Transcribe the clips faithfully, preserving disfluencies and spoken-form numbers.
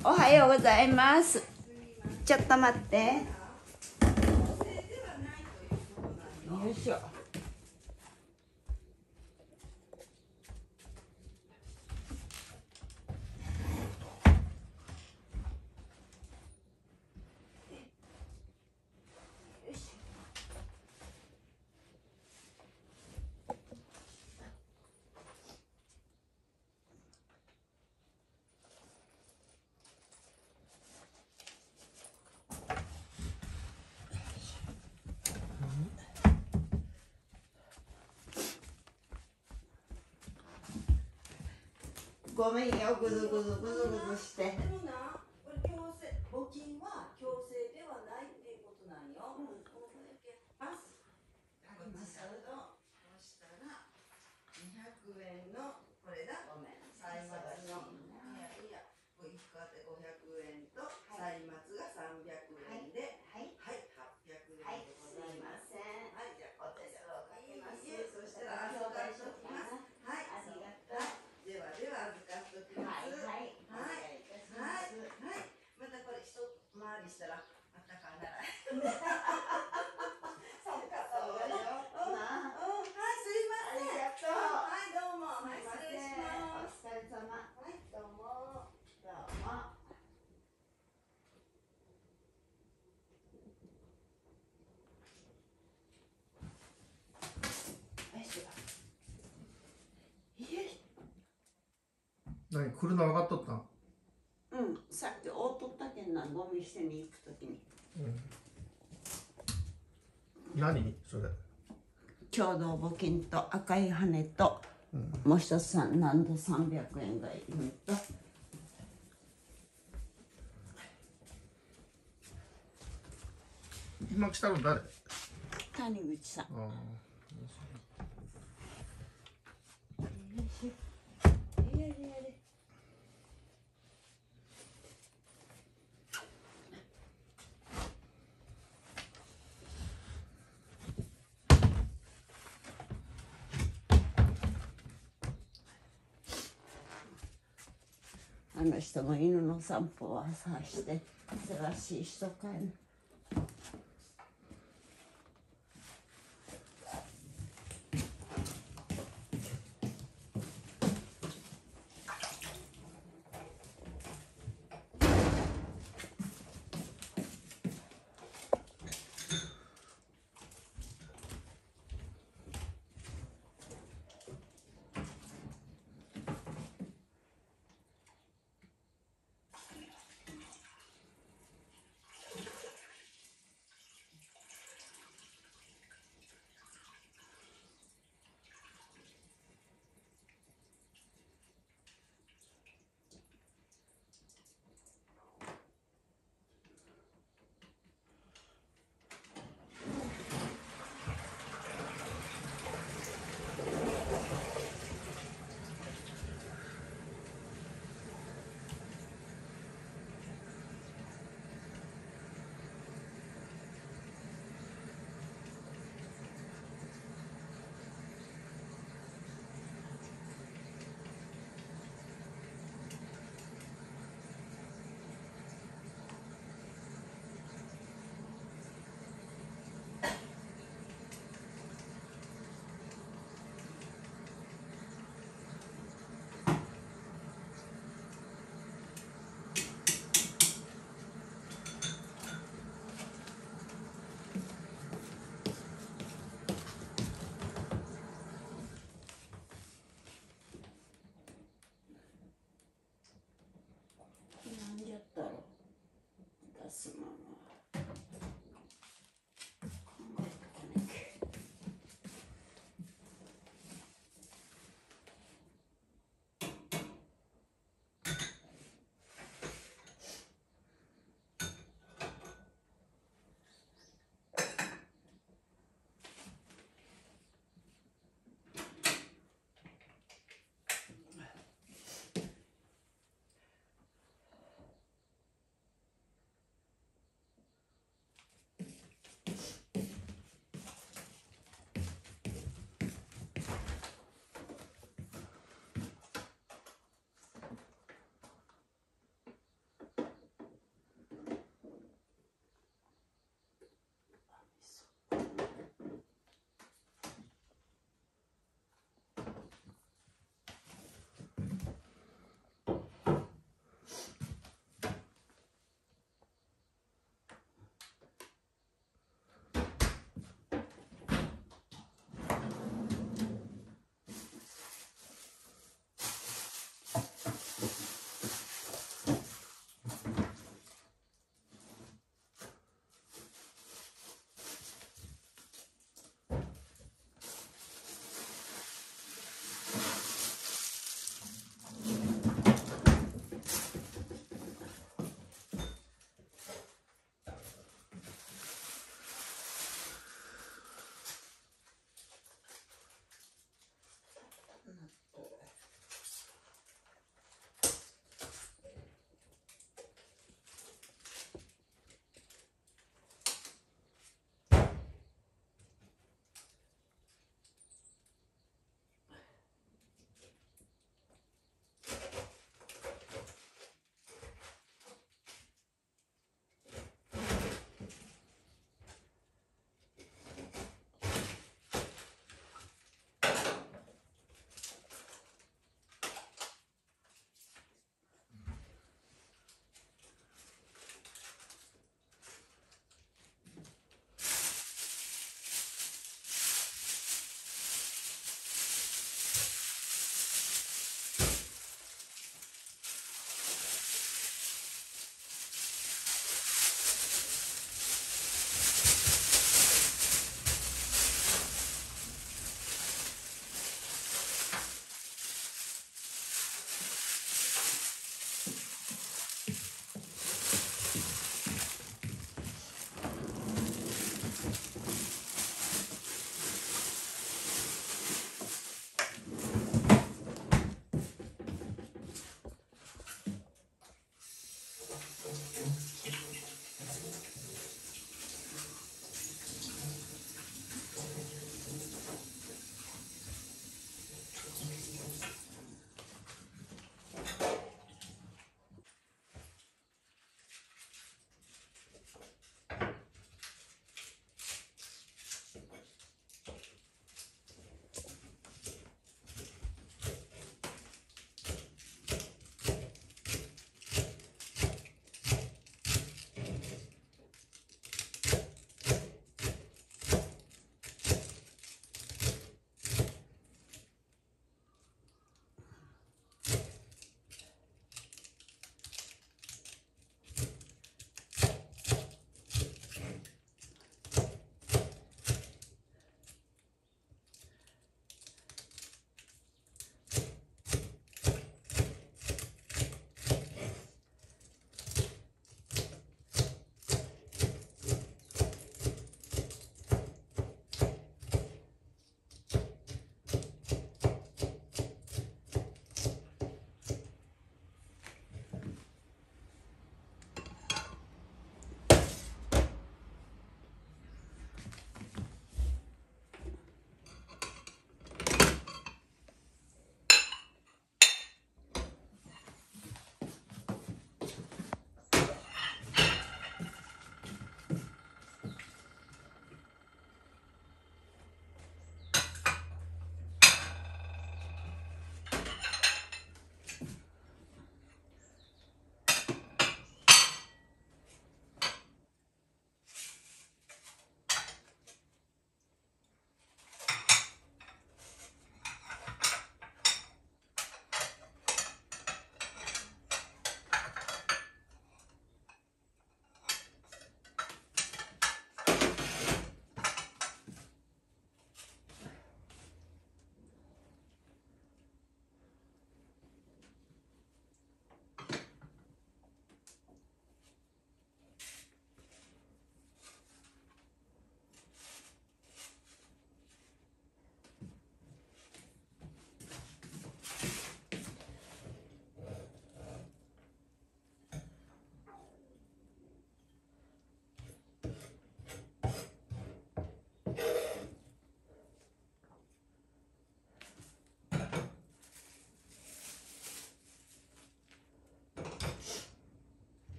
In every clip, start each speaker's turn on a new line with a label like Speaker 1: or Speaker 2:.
Speaker 1: おはようございます。ちょっと待って。よいしょ。ごめんよ、ぐずぐずぐずぐずして。
Speaker 2: でもな、これ強制、募金は強制ではないっていうことなんよ。うん、これだけパス。こっちさると、こうしたらにひゃくえんのこれだ。
Speaker 1: ごめん。
Speaker 2: 歳末の。いやいや、これいっこあってごひゃくえんと歳末がさんびゃくえんで、はい、はい、はっぴゃくえんでございます。
Speaker 1: すいません。
Speaker 2: はい、じゃあお手数をかけます。
Speaker 1: いいえ、
Speaker 2: そしたら預かっておきます。はい、
Speaker 1: ありがとう。
Speaker 2: ではでは預かっておきます。
Speaker 1: はい、はい、
Speaker 2: はい、
Speaker 1: はい、
Speaker 2: はい、またこれ一回りしたらあったかいなら。
Speaker 1: そうか、そうよ。
Speaker 2: うん、
Speaker 1: なあ。
Speaker 2: うん、はい、すいません。
Speaker 1: ありがとう。
Speaker 2: はい、どうも、はい、失礼し
Speaker 1: お
Speaker 2: ます。
Speaker 1: 疲れ様。
Speaker 2: はい、
Speaker 1: どうも。どうも。よいしょ。よいし
Speaker 3: 何、来るの分かっとったん？
Speaker 1: ょ。うん、さっきおうとったけんな、ゴミ捨てに行くときに。
Speaker 3: うん、何それ？
Speaker 1: 共同募金と赤い羽と、
Speaker 3: うん、
Speaker 1: もう一つさん、なんでさんびゃくえんがいるのと。
Speaker 3: 今来たの誰？
Speaker 1: 谷口さん。
Speaker 3: ああ、
Speaker 1: あの人も犬の散歩を朝して忙しい人かいな。なんじゃったろう、出すものは。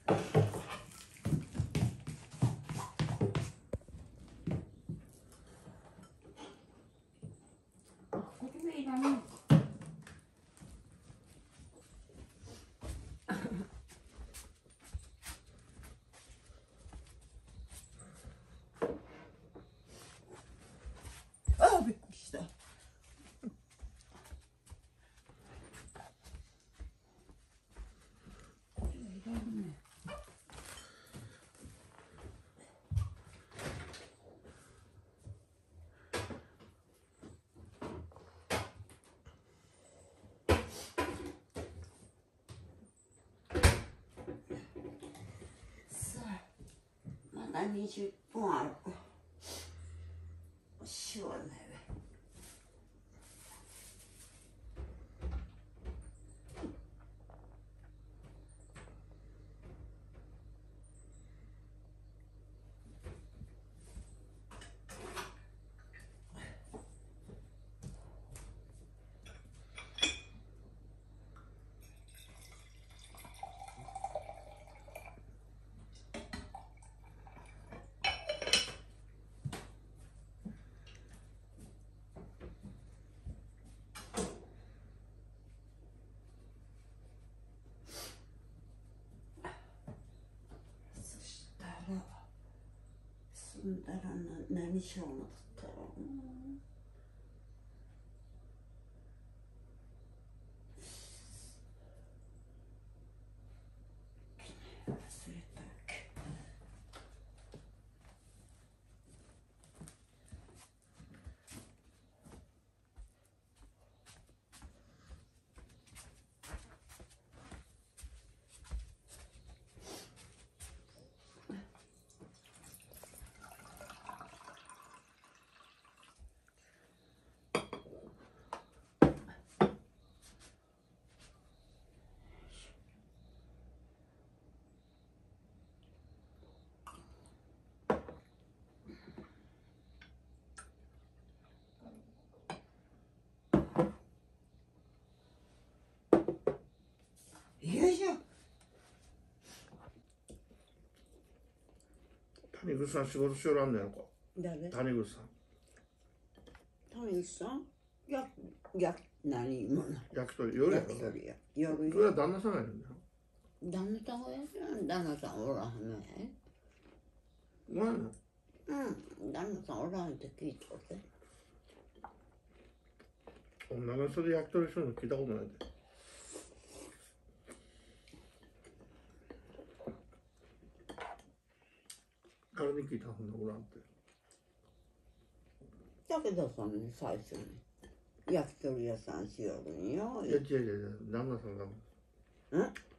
Speaker 1: あ、これはいらないか。あ、びっくりした。これはいらんね。さあ、まだにじゅっぷんある。しょうがないわ。そしたら済んだらな何しよう思ったら忘れたっけ。よいしょ。
Speaker 3: 谷口さん仕事しよらんのやろか。
Speaker 1: 誰？
Speaker 3: 谷口さん
Speaker 1: 谷口さん？や、や、何今の？
Speaker 3: 焼き鳥夜やろ。
Speaker 1: 焼き鳥や。夜
Speaker 3: それは旦那さんがいるんだよ。
Speaker 1: 旦那さんがやってる。旦那さんおらんね。
Speaker 3: お前の
Speaker 1: うん、旦那さんおらんって聞いたぜ。
Speaker 3: 女の人で焼き鳥するの聞いたことないで。誰に聞いたほんなおらんって。
Speaker 1: 武田さんに最初に焼き鳥屋さんしよるんよ。
Speaker 3: いや違う違う違う、旦那さんが。
Speaker 1: うん？